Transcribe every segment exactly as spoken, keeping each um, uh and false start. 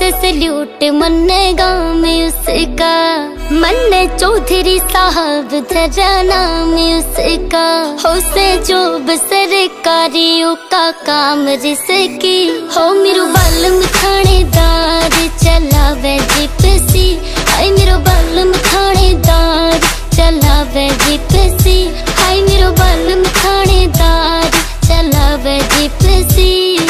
से सल्यूट मन्नेगा मैं उसका, मन्ने चौधरी साहब धरा नाम उसका। हो से जो सरकारियों का काम रिसकी, हो मेरू बालम थानेदार चलावे जिप्सी। हाय मेरो बालम थानेदार चलावे जिप्सी। हाय मेरो बालम थानेदार चलावे जिप्सी।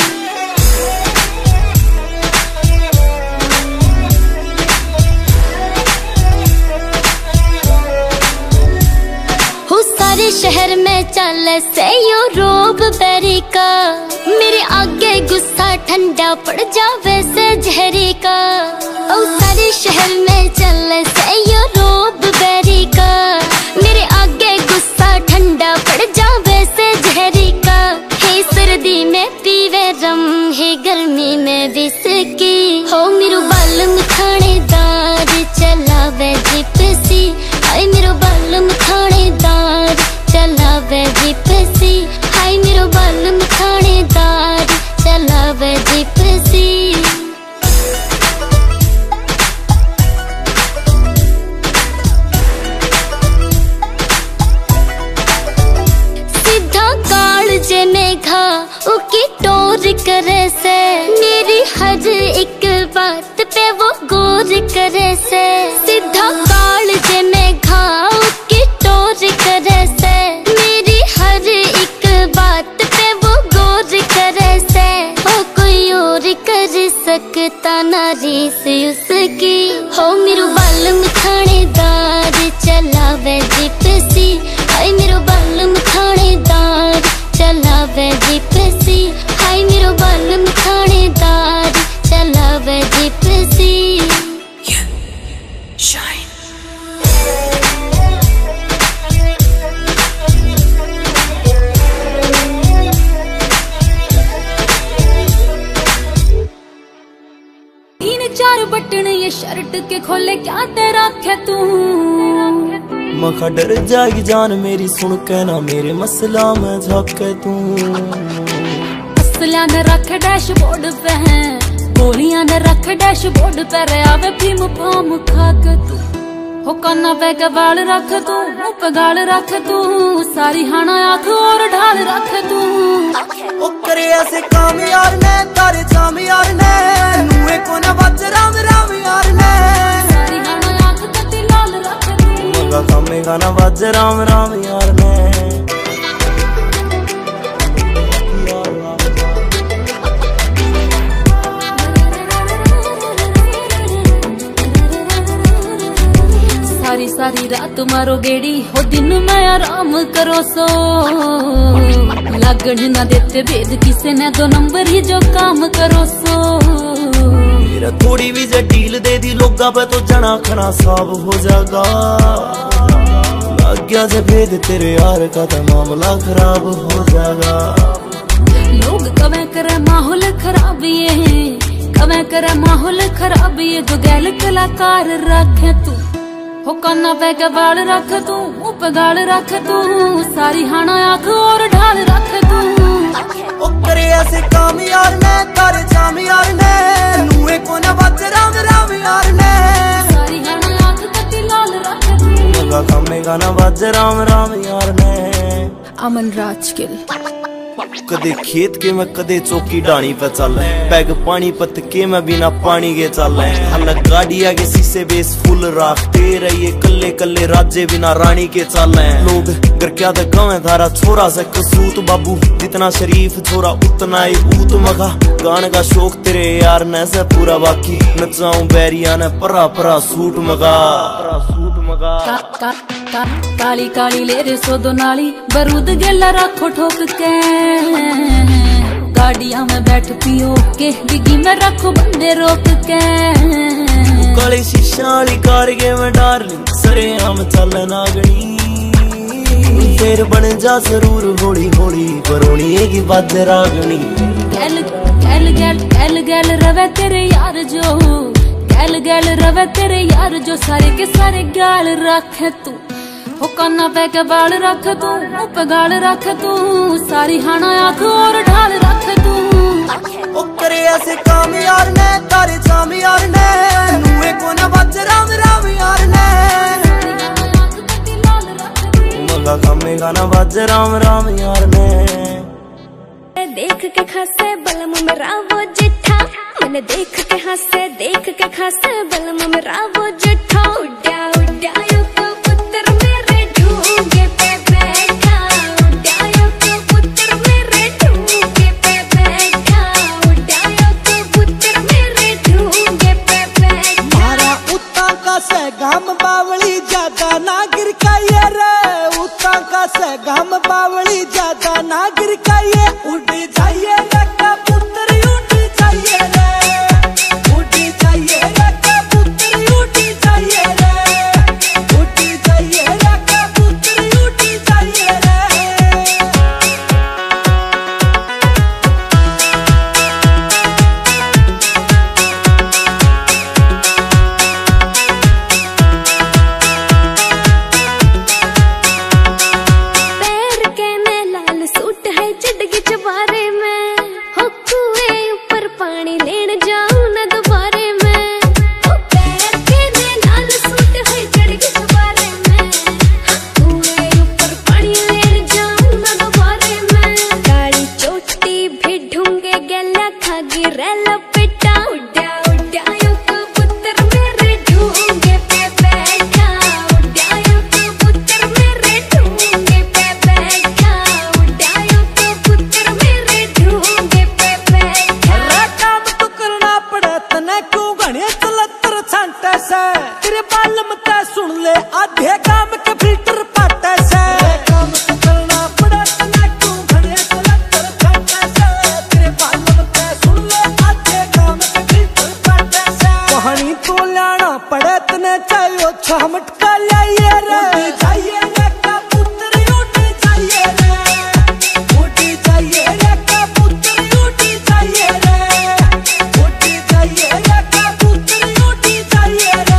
सारे शहर में चल से यो रोब बेरी का, मेरे आगे गुस्सा ठंडा पड़ जावे से जहरी का। ओ सारे शहर में चल से यो रोब बेरी का, मेरे आगे गुस्सा ठंडा पड़ जावे से जहरी का। हे सर्दी में पीवे रम, हे गर्मी में विस्की। हो मेरो बालम थानेदार चलावे जिप्सी। हाय मेरो बालम थानेदार चलावे जिप्सी। हाय मेरो बालम थानेदार चलावे जिप्सी। सीधा काल जे मेघा उकी टोर करे से, मेरी हर एक बात पे वो गौर करे से। सीधा काल जे मेघा उकी टोर करे से, मेरी हर एक बात पे वो गौर करे से। हो कोई और कर सकता ना रीस उसकी। हो मेरो बालम थानेदार चलावे जिप्सी। हाय मेरो बालम थानेदार चलावे जिप्सी। हाय मेरो बालम थानेदार चलावे जिप्सी। चार बटन ये शर्ट के खोले क्या तेरा खे तू। मखा डर जाएगी जान मेरी सुन के ना मेरे मसला में झाके तू। असलियां ने रख डैशबोर्ड पे हैं, गोलियां ने रख डैशबोर्ड पे रे आवे भीम फाम खा के तू। हो काना पे गवाल रख तू, मुँह पे गाल रख तू, सारी हाना आँख और ढाल रख तू। ओ करे ऐसे काम यार ने तारे जाम यार ने, नुए को ना बज राम राम यार ने। सारी हाना आँख कती लाल रख तू, मगा कामेगा ना बज राम राम यार ने। सारी सारी रात मारो गेड़ी, हो दिन में आराम करो सो। लगन ना देते भेद किसे ने, दो नंबर ही जो काम करो सो। मेरा थोड़ी भी जे डील दे दी लोगा पे तो जना खना साफ हो जाएगा। लग गया जे भेद तेरे यार का तो मामला खराब हो जाएगा। लोग कवे करे माहौल खराब ये, कवे करे माहौल खराब ये, जो गैल कलाकार रखे तू। हो काना पे गवाल रख तू, मुँह पे गाल रख तू, सारी हाना आँख और ढाल रख तू। ओ करे ऐसे काम यार ने तारे जाम यार ने, नुए को ना बज राम राम यार ने। सारी हाना आँख कती लाल रख तू, मगा कामेगा ना बज राम राम यार ने। अमन राजगिल। कदे खेत के मैं कदे चौकी डाणी पे चल, पैग पानी पत के मैं बिना पानी के चल। हल गाड़िया के शीशे बेस फुल राखते रहिए, कल्ले कल्ले राजे बिना रानी के चल। लोग घर क्या तो गाँव धारा छोरा से कसूत बाबू, जितना शरीफ छोरा उतना ही ऊत। मगा गाने का शौक तेरे यार ने से पूरा, बाकी नचाऊं बैरिया ने परा परा सूट मगा सूट मगा। का, का, का, काली काली ले रे सो दो नाली, बरूद गेला रखो ठोक के। गाड़िया में बैठ पियो के, डिग्गी में रखो बंदे रोक के। काली शीशाली कार के मैं डार्लिंग, सरे हम चल नागनी। फिर बन जा जरूर होली होली, बरोनी की बात रागनी। गैल गैल गैल गैल गैल रवे तेरे यार जो, गैल गैल रवे तेरे यार जो, सारे के सारे गाल रखे तू। हो काना पे गवाल रख तू, मुँह पे गाल रख तू, सारी हाना आँख और ढाल रख तू। ओ करे ऐसे काम यार ने तारे जाम यार ने नुए को ना बच राम राम यार ने मंगा कामे गाना बच राम राम यार ने देख के खासे बलम मेरा वो जिठा मैंने देख के हंसे देख के खासे बलम मेरा वो जिठा उड्या उड्या यो को पुत्र मेरे ढूंगे पे बैठा उड्या यो को पुत्र मेरे ढूंगे पे बैठा उड्या यो को पुत्र मेरे ढूंगे पे बैठा मारा उता का से गाम बावली ज्यादा ना गिर का ये रे उता का से गाम बावली ज्यादा ना गिर का ये उड़ जाइए रखा पुत्र उड़ जाइए रे उड़ जाइए रखा पुत्र उड़ जाइए रे उड़ जाइए रखा पुत्र उड़ जाइए रे पैर के में लाल सूट है चढ़गी चबारे में हो कुएं ऊपर पानी लेन जाऊं न दोबारे में हो पैर के में लाल सूट है चढ़गी चबारे में हो कुएं ऊपर पानी लेन जाऊं न दोबारे में काली चोटी भी ढूंगे गला खागी रेला पिटा उड्या उड्या यो को पुत्र मेरे ढूंगे पे बैठा उड्या यो को पुत्र मेरे ढूंगे पे बैठा उड्या यो को पुत्र मेरे ढूंगे पे बैठा रे काम तो करना पड़े तने क्यों घने चलतर छांटे से तेरे बालम ते सुन ले आधे काम के फिल्टर पाटे से रे काम तो करना पड़े तने क्यों घने चलतर छांटे से तेरे बालम ते सुन ले आधे काम के फिल्टर पाटे से कहानी तो लाना पड़े तने चाहिए छह मटका लाइए रे उड़ जाइए रे का पुत्र उड़ जाइए रे उड़ जाइए रे का पुत्र उड़ जाइए रे उड़ जाइए रे का पुत्र उड़ जाइए रे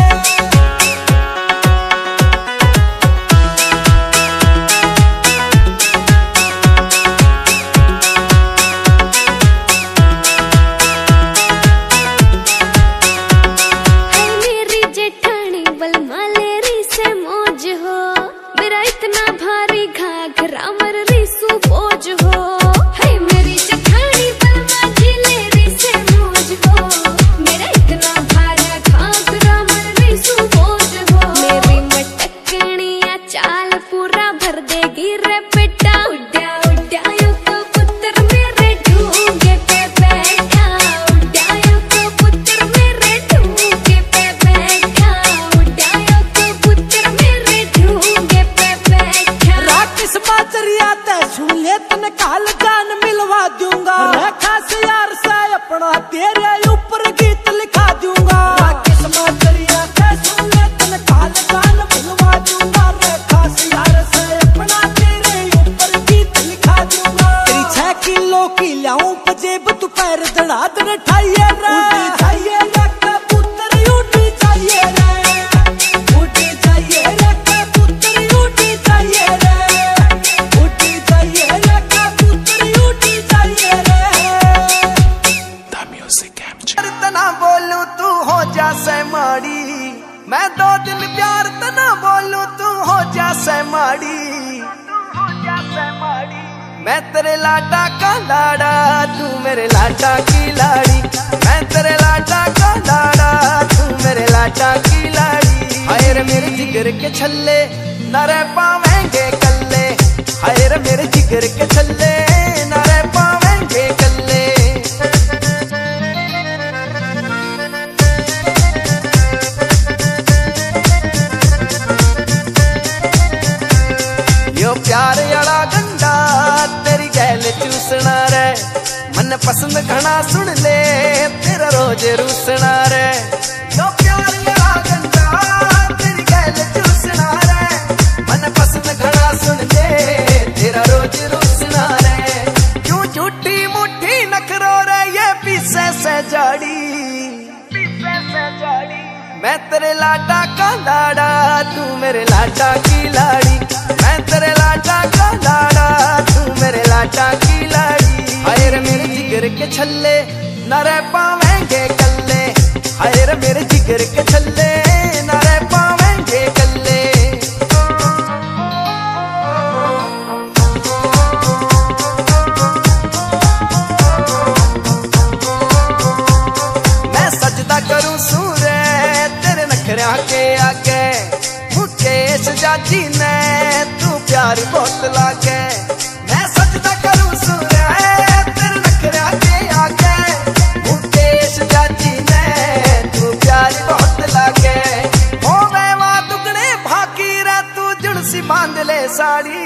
है मेरी जेठानी बलमा लेरी से मौज हो मेरा इतना भारी घाघरा मर रिसू बोझ हो है मेरी जेठानी बलमा जी लेरी से मौज हो मेरा इतना भारी घाघरा मर रिसू बोझ हो मेरी मटकनिया चाल पूरा भर देगी रे बेटा उड्या उड्या यो को पुत्र मेरे ढूंगे पे बैठा उड्या यो को पुत्र मेरे ढूंगे पे बैठा उड्या यो को पुत्र मेरे ढूंगे पे बैठा राकेश बाजरिया ते सुन ले तने काल गान मिलवा दूंगा रे खास यार से अपना तेरे ऊपर गीत लिखा दूंगा राकेश बाजरिया ते सुन ले तने काल गान मिलवा दूंगा रे खास यार से अपना तेरे ऊपर गीत लिखा दूंगा तेरी छह किलो की लाऊं पजेब तू पैर दड़ा दड़ ठाइए रे उड़ जाइए रे का पुत्र उड़ जाइए रे उड़ जाइए रे का पुत्र उड़ जाइए रे उड़ जाइए रे का पुत्र उड़ जाइए रे तना बोलू तू हो जा से माड़ी मैं दो दिन प्यार तना बोलू तू हो जा से माड़ी मैं तेरे लाडा का लाड़ा तू मेरे लाडा की लाड़ी मैं तेरे लाडा का लाड़ा तू मेरे लाडा की लाड़ी हाय रे मेरे जिगर के छल्ले न रह पावेंगे कल्ले हाय रे मेरे जिगर के छल्ले न रह पावेंगे कल्ले यो प्यार वाला गंडा तेरी गैल चूसना रे मन पसंद घना सुन ले तेरा रोज रूसना रे यो प्यार वाला गंडा तेरी गैल चूसना रे मन पसंद घना सुन ले तेरा रोज रूसना रे क्यों झूठी मुट्ठी नखरो रे ये पीछे से जाड़ी पीछे से जाड़ी मैं तेरे लाडा का लाड़ा तू मेरे लाडा की लाड़ी मैं तेरे लाडा का लाड़ा तू मेरे लाडा की लाड़ी हाय रे मेरे जिगर के छल्ले न रह पावेंगे कल्ले, हाय रे मेरे जिगर के छल्ले न रह पावेंगे कल्ले। मैं सजदा करूं सूरे तेरे नखरिया के आगे, मुकेश जाजी ने तू प्यार बहुत लागे। मैं सजदा करूं सूरे तेरे नखरिया के आगे, मुकेश जाजी ने तू प्यार बहुत लागे। हो मैं वहां दुगने भागी रे तू जुड़सी बांध ले साड़ी,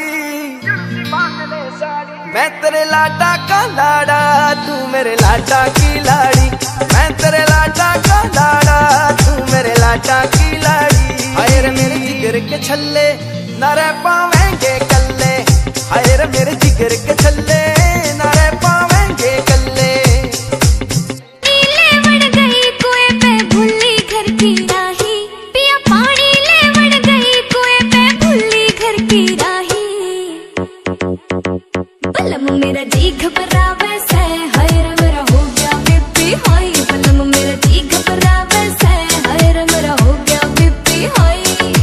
मैं तेरे लाडा का लाड़ा तू मेरे लाडा की लाड़ी, मैं तेरे लाडा का लाड़ा तू मेरे लाडा की लाड़ी। हाय रे मेरे जिगर के छल्ले न रह पावेंगे कल्ले, हाय रे मेरे जिगर के छल्ले न रह पावेंगे कल्ले। नीले वड़ गई कुएं पे भूली घर की राही, पिया पानी ले वड़ गई कुएं पे भूली घर की राही। बलम मेरा जी घबरावे से, हाय रे मेरा हो गया बीपी हाई। बलम मेरा जी घबरावे से, हाय रे मेरा हो गया बीपी हाई।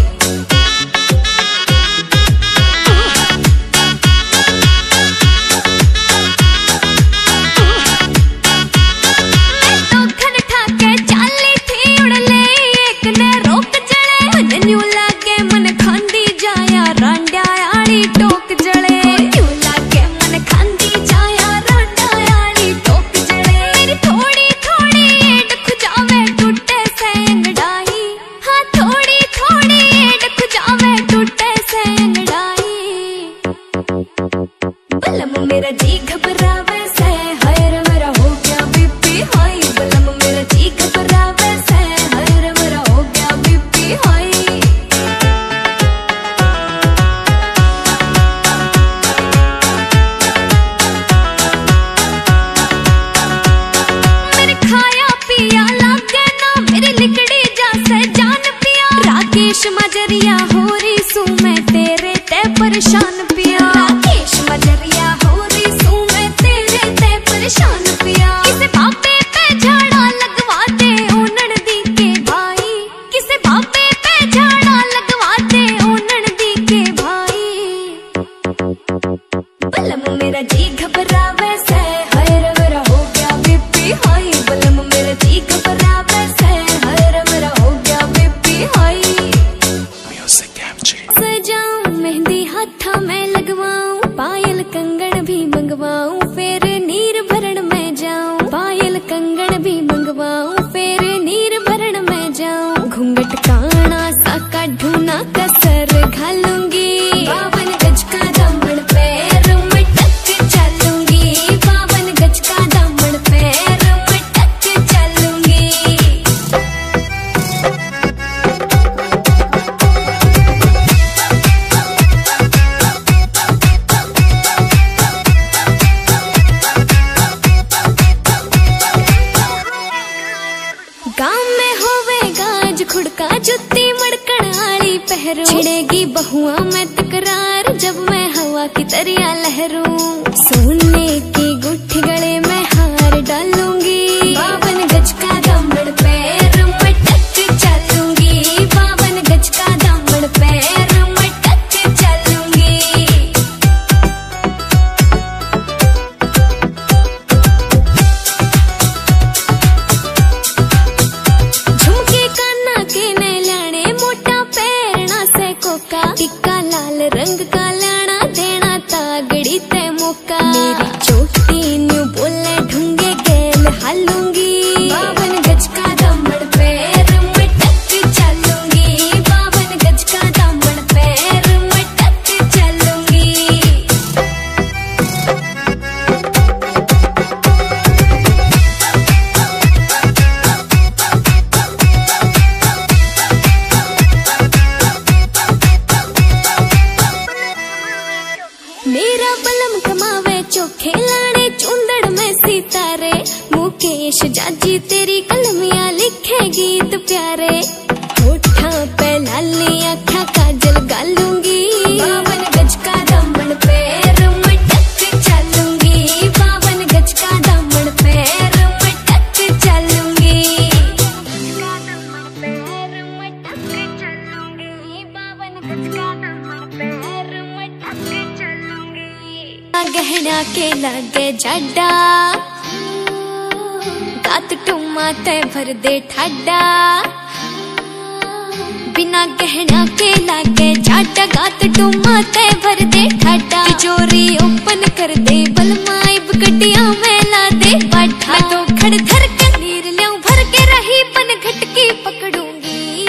मेरा जी घबरावे से, हाय रे मेरा हो गया बीपी हाई। बलम मेरा जी घबरावे से, हाय रे मेरा हो गया बीपी हाई। मेरे खाया पिया लागे ना मेरी लिकड़ी जैसे जान पिया। राकेश मजरिया हो रही सू मैं तेरे ते परेशान पिया। राकेश मजरिया परेशान पिया। किसे बाबे पे झाड़ा लगवा दे ओनन दी के भाई, किसे बाबे पे झाड़ा लगवा दे ओनन दी के भाई। बलम मेरा जी घबरावे से, हाय रे मेरा हो गया बीपी हाई। बलम मेरा जी घबरावे से, हाय रे मेरा हो गया बीपी हाई। सजाऊं मेहंदी हाथा में लगवाऊं, पायल कंगन भी मंगवाऊं, फिर नीर भरण में जाऊं। पायल कंगन भी मंगवाऊं, फिर नीर भरण में जाऊं। घूंघट काना सा काढूं ना कसर घालूंगी, बावन गज का दामन पैर में टक चलूंगी। बावन गज का दामन पैर में टक चलूंगी। गाँव में होवेगा आज खुड़का जुत्ती मड़कण आली पहरू। छिड़ेगी बहुआ में तकरार जब मैं हवा की तरिया लहरूं। सोने की गुट्ठी गले में हार डालूंगी, बावन गज का दामन पैर में टक चलूंगी। बावन गज का दामन पैर में टक चलूंगी। झुमके काना के ने लाने मोटा पैरना से कोका। टिक्का लाल रंग का लाना देना तागड़ी ते मौका। मेरी चोटी न्यू बोले ढूंगे गेल हालूंगी, बावन गज का दामन पैर में टक चलूंगी। बावन गज का दामन पैर में टक चलूंगी। मेरा बलम कमावे चोखे लाने चुंदड़ में सितारे। मुकेश जाजी तेरी कलमियां लिखे गीत प्यारे। होठा पे लाली आँखा काजल गालूंगी, बावन गज का दामन पैर में टक चलूंगी। बावन गज का दामन पैर गहना के लागे जाडा गात टुमा ते भर दे ठाडा बिना गहना के लागे जाडा गात टुमा ते भर दे ठाडा तिजोरी ओपन कर दे बलमाइब गड्डिया में ला दे बाठा मैं तो खड़ धर के नीर ल्याऊं भर के रही बन घटकी पकड़ूंगी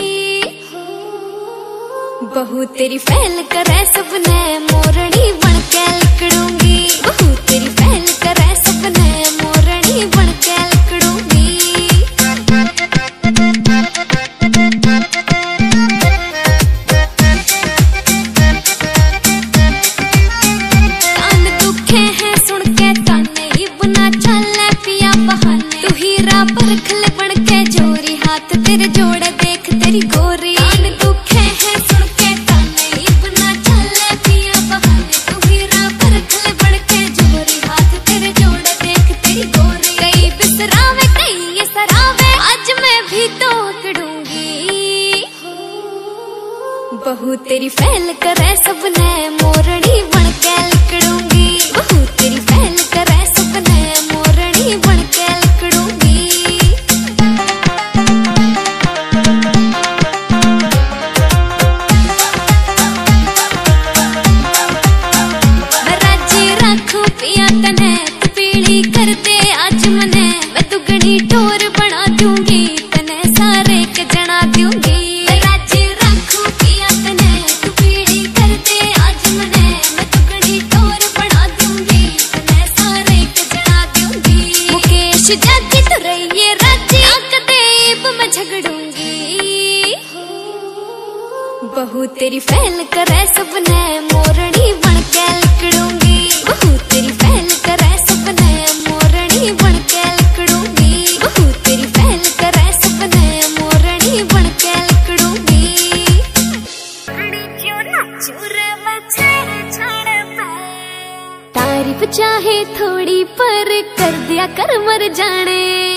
बहू तेरी फैल करे सबने मोरनी बन के लकड़ूंगी बहू तेरी फैल करे सबने मोरनी बन के लकड़ूंगी कान दुखे हैं सुन के ताने ही बुना चल पिया बहाने तू हीरा परख ले बन के जोरी हाथ तेरे जोड़े देख तेरी गोरी कान दुखे हैं सुन के ताने ही बुना चल पिया बहाने तू हीरा परख ले बन के जोरी हाथ तेरे जोड़े देख तेरी गोरी कई बिसरावे कई ये सरावे आज मैं भी तो अकड़ूंगी बहू तेरी फैल करे सबने मोरनी बन के लकड़ूंगी बहू तेरी फैल करे सबने मोरनी बन के लकड़ूंगी मैं राजी रखूं पिया तने तू पीली कर दे आज मने मैं दुगनी टोर बना दूंगी तने सारे के जना दूंगी मैं राजी रखूं पिया तने तू पीली कर दे आज मने मैं दुगनी टोर बना दूंगी तने सारे के जना दूंगी मुकेश जाती तो रहिए राजी आंख देब मैं झगड़ूंगी बहू तेरी फैल करे सबने मोरनी बन के लकड़ूंगी बहू तेरी फैल करे सबने मोरनी बन के लकड़ूंगी बहू तेरी फैल करे सबने मोरनी बन के लकड़ूंगी तारीफ चाहे थोड़ी पर कर दिया कर मर जाने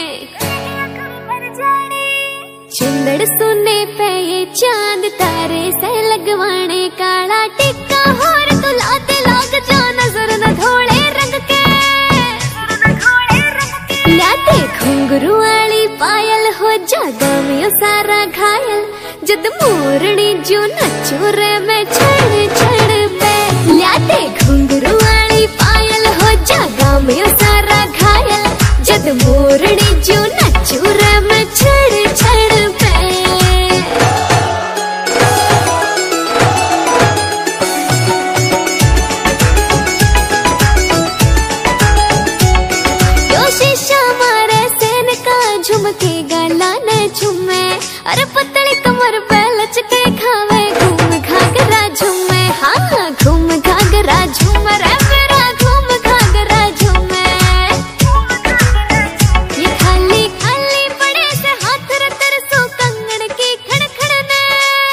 चुंदड़ सुने पे ये चांद तारे से लगवाने काला टिक्का होर तो लाते लाग जा नजर न धोले रंग के लाते घुंघरू वाली पायल हो जागा में सारा घायल जद मोरनी जो नचू रे मैं छड़ छड़ पे लाते घुंघरू वाली पायल हो जागा में सारा घायल जद मोरनी जो नचू रे मैं छड़ छड़ पे झुमके गाला न झुमे अरे पतली कमर पे लचके खावे घूम घाघरा झुमे हाँ घूम घाघरा झूमे रे मेरा घूम घाघरा झुमे ये खाली खाली पड़े से हाथ रतर सो कंगन की खड़खड़ने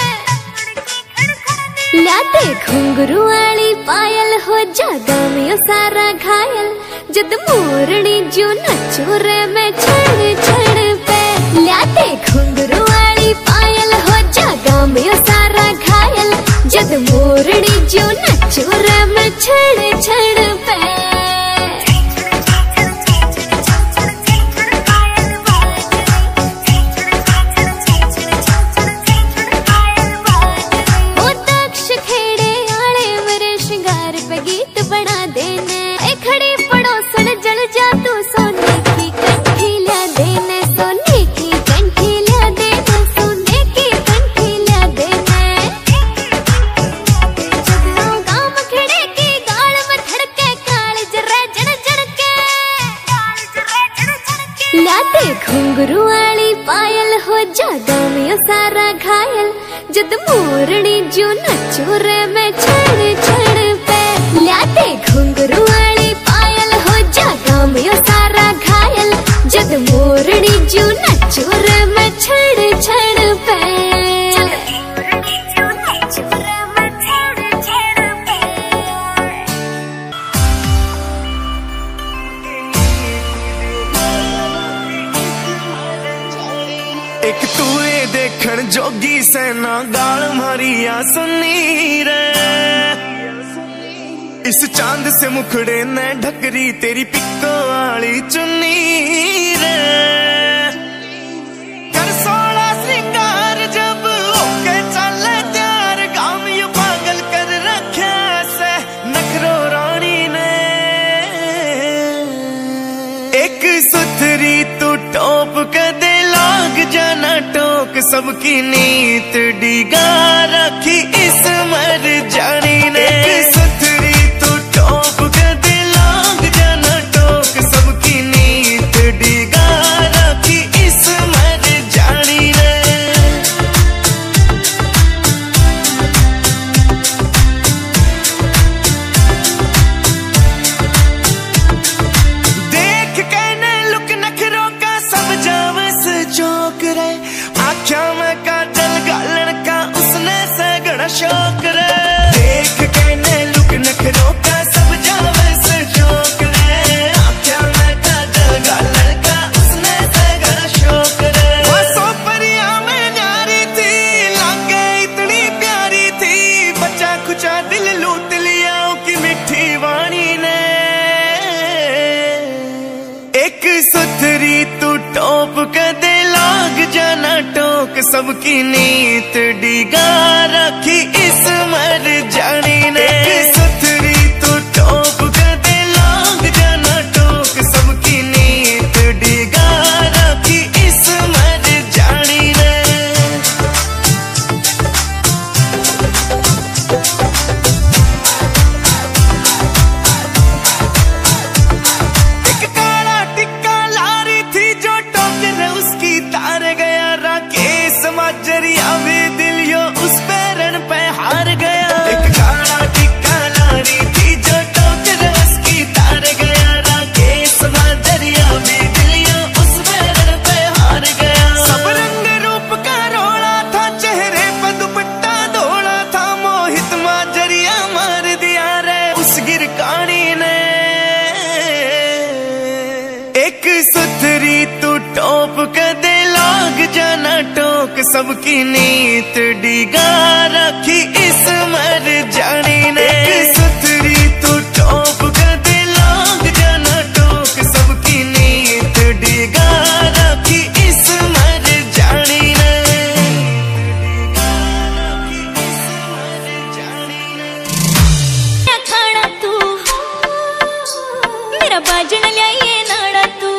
लाते घुंघरू वाली पायल हो जागा में सारा घायल जद मोरनी जो नचू रे मैं छड़ छड़ पे लाते घुंघरू वाली पायल हो जागा में सारा घायल जद मोरनी जो नचू रे मैं छड़ छड़ पे ओ दक्ष खेड़े आले मेरे श्रृंगार पे गीत बना देने ए खड़ी पड़ोसन जल जा तू सोने की कंठी ला देने सोने की कंठी ला देने सोने की कंठी ला देने जब गांव खड़े की गाल में धड़के काल जरा जड़ जड़ के लाते घुंघरू वाली पायल हो जागा में सारा घायल जद मोरनी जो नचू रे मैं छड़ छड़ पे लाते घुंघरू वाली पायल हो जागा में सारा घायल जद मोरनी जो नचू रे मैं छड़ छड़ पे एक तूए देखण जोगी सेना गाल मारिया सुनी रे, इस चांद से मुखड़े ने ढकरी तेरी पिक्को वाली चुन्नी रे। कर सोला श्रृंगार जब ओके चले त्यार, काम यू पागल कर रखे से नखरो रानी ने। एक सुथरी तू टॉप कदे लाग जाना टोक, सबकी नीत डिगा रखी इस मर जानी ने। एक सुथरी तू टॉप कदे लाग जाना टोक, सबकी नीत डिगा रखी इस मर जानी ने। देख के ने लुक नखरों का सब जावस चौक रे, आख्या में काजल गालन का उसने सगड़ा शौक रे। देख के ने लुक नखरों का सब जावस चौक रे, आख्या में काजल गालन का उसने सगड़ा शौक रे। बसों परिया में न्यारी थी, लागे इतनी प्यारी थी, बचा खुचा दिल लूट लिया की मिठी वाणी ने। एक सुथरी तू टॉप कदे लाग जाना टोक, सबकी नीत डिगा रखी इस मर जानी ने। एक सुथरी तू टॉप कदे लाग जाना टोक, सबकी नीत डिगा रखी इस मर जानी ने। एक काला टिक्का लारी थी जो टोकर उसकी तार गया, राकेश माजरिया भी दिलियो उस पैरन पे हार गया। एक काला टिक्का लारी थी जो टोकर उसकी तार गया, राकेश माजरिया भी दिलियो उस पैरन पे हार गया। सब रंग रूप का रोला था, चेहरे पे दुपट्टा धोला था, मोहित माजरिया मार दिया रे उस गिरकानी ने। एक सुथरी तू टॉप कदे लाग जाना टोक, सबकी नीत डिगा रखी इस मर जानी ने। एक सुथरी तू टॉप कदे लाग जाना टोक, सबकी नीत डिगा रखी इस मर जानी ने। इस मर जानी ने। खाना तू मेरा बाजन लियाइए नाड़ा तू,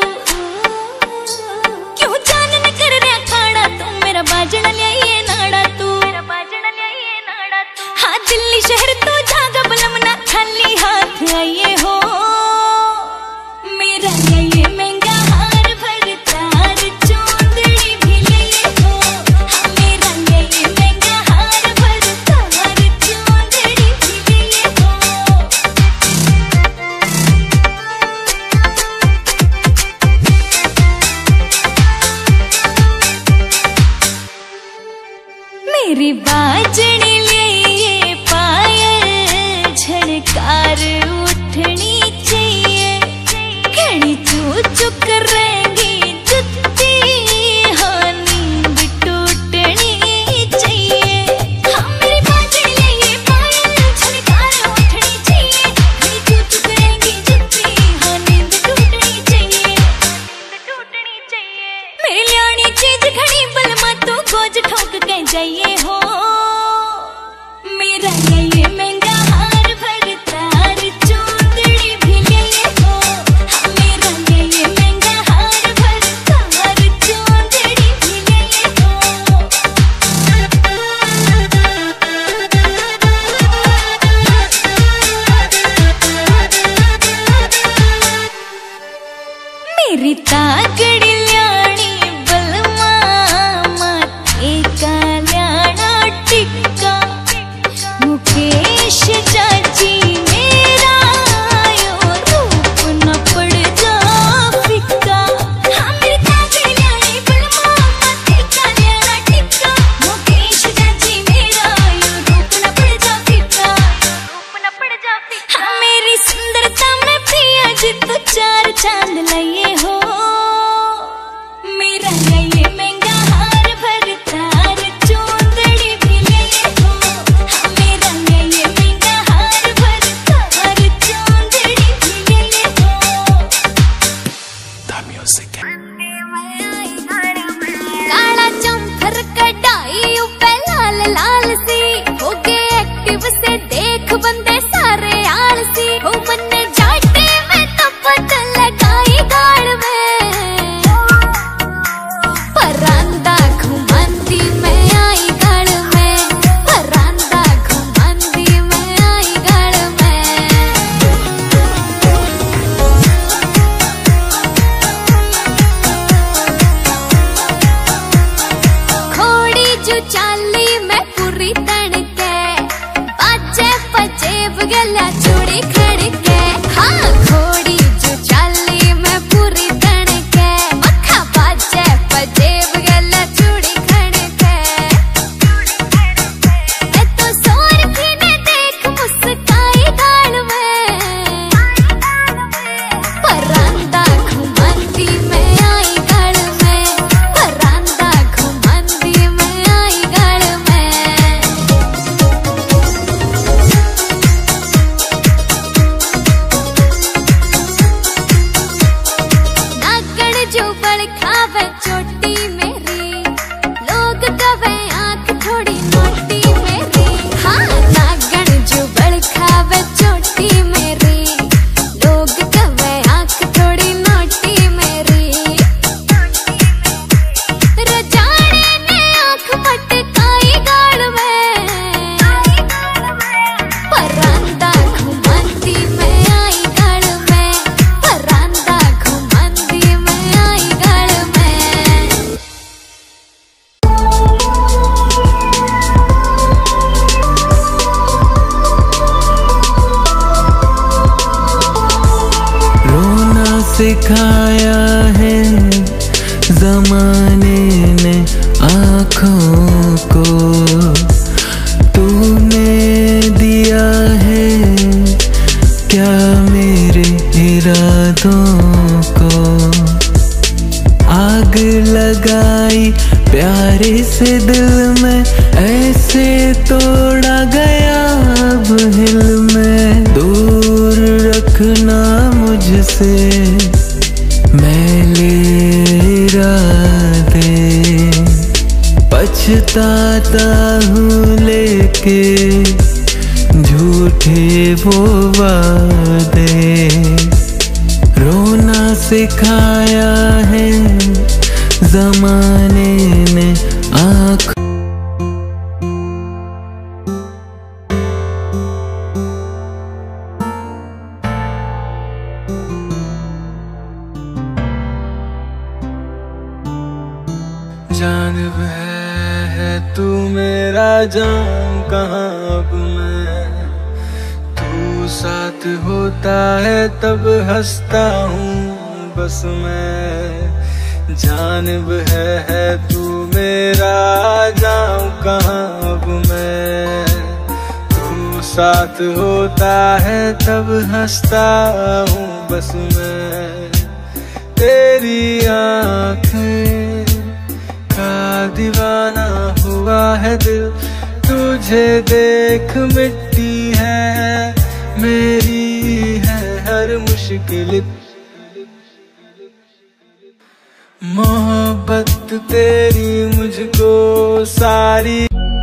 क्यों जान न कर रहा खाना तू मेरा बाजन लियाइए नाड़ा तू, मेरा बाजन लियाइए नाड़ा तू। हाँ दिल्ली शहर तो जागा बलम ना खाली हाथ आइए हो, मेरा ये महंगा हार भर तार चौंदड़ी भी लिए हो। हाँ मेरा ये महंगा हार भर तार चौंदड़ी भी लिए हो। मेरी बाजनी लिए पायल झनकार उठनी चाहिए, घड़ी चू चुक रहेगी जुत्ती, हाँ नींद टूटनी चाहिए। हाँ मेरी बाजनी लिए पायल झनकार उठनी चाहिए, घड़ी चू चुक रहेगी जुत्ती, हाँ नींद टूटनी चाहिए, नींद टूटनी चाहिए। मेरी लियानी चीज घड़ी बलमा तू गोज ठोक के जाइए हो, मेरा ये महंगा हार भर तार चौंदड़ी भी लिए हो। हाँ मेरा ये महंगा हार भर तार चौंदड़ी भी लिए हो। मेरी तागड़ी ल्याणी बलमा माथे का ल्याणा टिक्का, मुकेश चाची मेरा यो रूप न पड़ जा फिक्का। हाँ मेरी तागड़ी ल्याणी बलमा माथे का ल्याणा टिक्का, मुकेश चाची मेरा यो रूप न पड़ जा फिक्का, रूप न पड़ जा फिक्का। हाँ मेरी सुंदरता में प्रिया जी तू चार चांद लाइए हो, मेरा ये महंगा हार भर तार गला चूड़ी खड़के, हाँ घोड़ी जो चाली मैं पूरी तड़के, मक्खा बाजे पजेब गला चूड़ी खड़के। ए तो सोर भी ने देख मुस्काई गाल में, परांदा घुमाती मैं आई गाल में, परांदा घुमाती मैं आई गाल में। नागड़ जो बड़ खावे चोटी मेरी, लोग कवे आंख थोड़ी नोटी मेरी, हाँ नागड़ जो बड़ खावे चोटी मेरी, लोग कवे आंख थोड़ी नोटी मेरी। रजाने ने आंख मटकाई गाल में, परांदा घुमाती मैं आई गाल में, परांदा घुमाती मैं आई गाल में। रोना सिखाया है जमाने ने आँखों को, तूने दिया है क्या मेरे इरादों को। आग लगाई प्यारे से दिल में, ऐसे तोड़ा गया अब हिल में। दूर रखना मुझसे मैले इरादे, पछताता हूँ लेके झूठे वो वादे। रोना सिखाया है जमाने ने आँख। जानब है तू मेरा जान कहाँ अब मैं, तू साथ होता है तब हंसता हूँ बस मैं। जानब है, है तू मेरा जाऊँ कहाँ अब मैं, तू साथ होता है तब हंसता हूँ बस मैं। तेरी आँखें का दीवाना हुआ है दिल, तुझे देख मिट्टी है मेरी है हर मुश्किल। मोहब्बत तेरी मुझको सारी,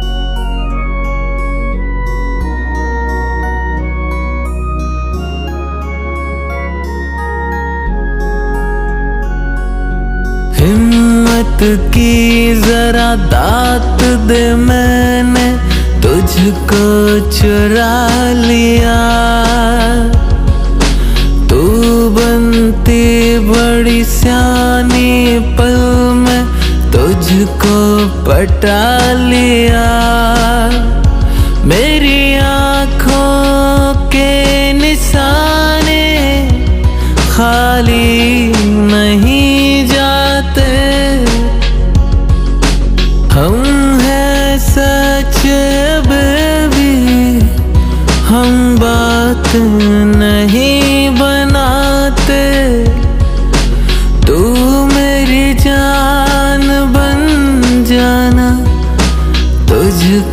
हिम्मत की जरा दात दे, मैंने तुझको चुरा लिया। तू बनती बड़ी सियानी, पल में तुझको पटा लिया। मेरी आँखों के निशाने खाली नहीं जाते, हम हैं सच बेबी, हम बात नहीं बनाते। तू मेरी जान बन जाना तुझको।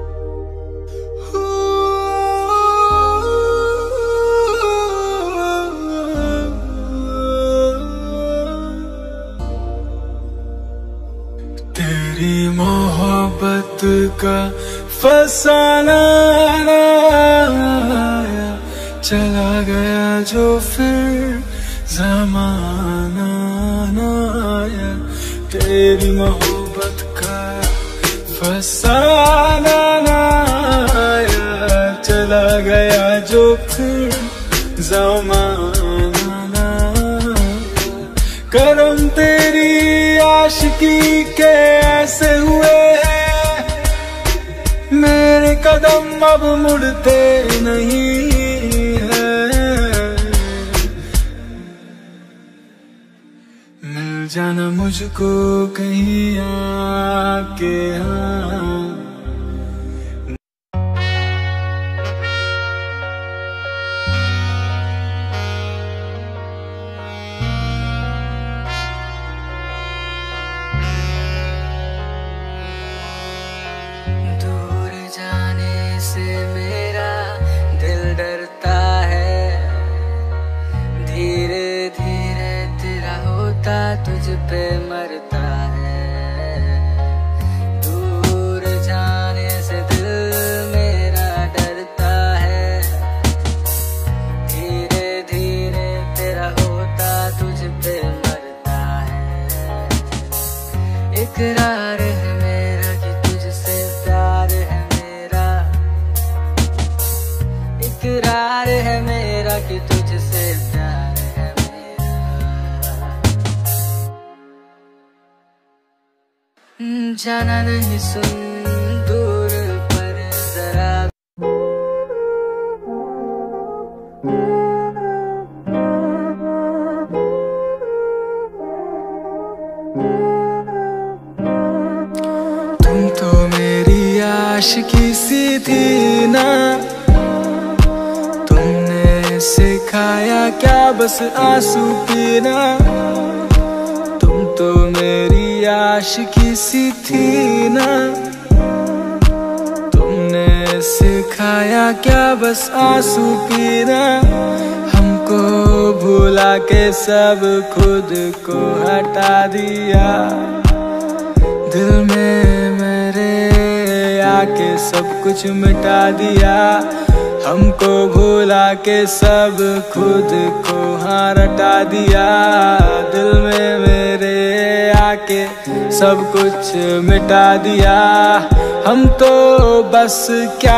तेरी मोहब्बत का फसाना आया, चला गया जो फिर ज़माना न आया। तेरी मोहब्बत का फसाना आया, चला गया जो फिर ज़माना न आया। करम तेरी आशिकी के ऐसे हुए हैं, मेरे कदम अब मुड़ते नहीं। जाना मुझको कहीं आके हाँ। दूर जाने से मेरा दिल डरता है, धीरे धीरे तेरा होता तुझ पे मरता है। दूर जाने से दिल मेरा डरता है, धीरे धीरे तेरा होता तुझ पे मरता है। इकरार है मेरा कि तुझसे प्यार है मेरा, इकरार है मेरा कि तुझसे प्यार है मेरा। जाना नहीं सुन दूर पर जरा, तुम तो मेरी आशिकी सी थी ना, तुमने सिखाया क्या बस आंसू पीना। तुम तो मेरी आशिकी सी थी ना, तुमने सिखाया क्या बस आंसू पीना। हमको भुला के सब खुद को हटा दिया, दिल में मेरे आके सब कुछ मिटा दिया। हमको भुला के सब खुद को हाँ रटा दिया, दिल में मेरे आके सब कुछ मिटा दिया। हम तो बस क्या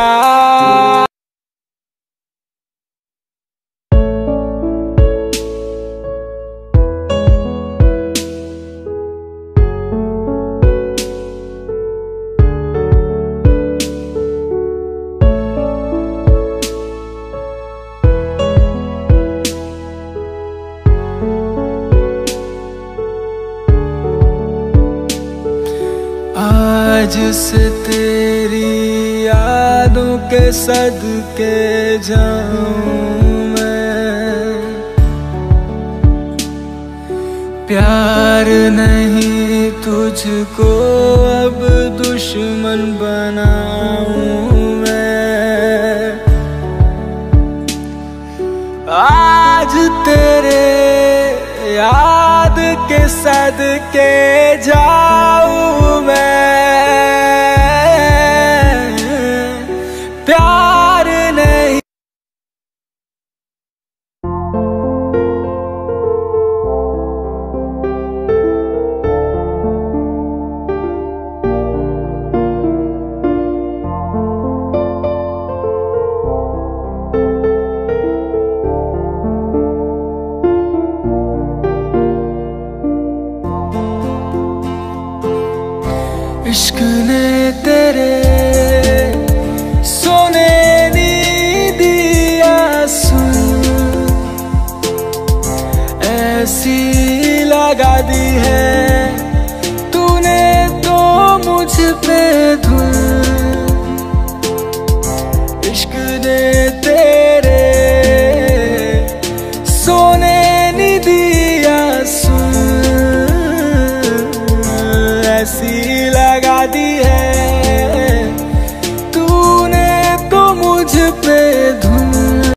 आज से तेरी यादों के सदके जाऊं मैं। प्यार नहीं तुझको अब दुश्मन बनाऊं मैं। आज तेरे याद के सदके जाऊं मैं। प्यार नहीं इश्क ने तेरे सोने नी दिया सुन, ऐसी लगा दी है तूने तो मुझ पे धुन। इश्क ने तेरे सोने नी दिया सुन, ऐसी लगा दी है तूने तो मुझ पे धुन।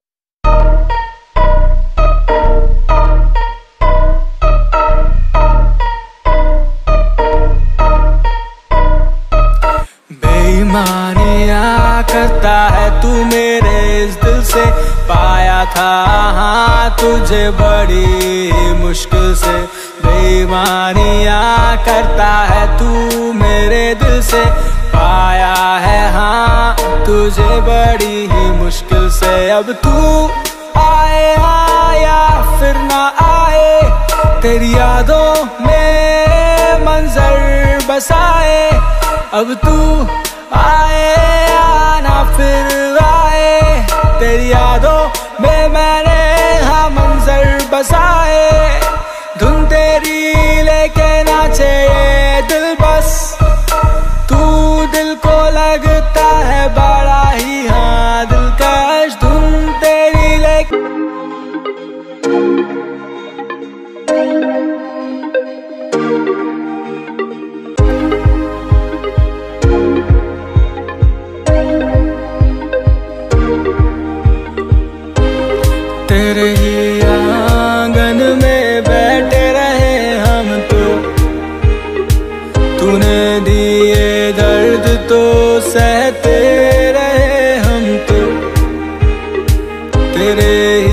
बेईमानियाँ करता है तू मेरे इस दिल से, पाया था हाँ तुझे बड़ी मुश्किल से। बेईमानियाँ करता है तू मेरे दिल से, पाया है हाँ तुझे बड़ी ही मुश्किल से। अब तू आए या फिर ना आए, तेरी यादों में मंजर बसाए। अब तू आए या ना फिर आए, तेरी यादों में मैंने हाँ मंजर बसाए। धुन तेरी लेके तेरे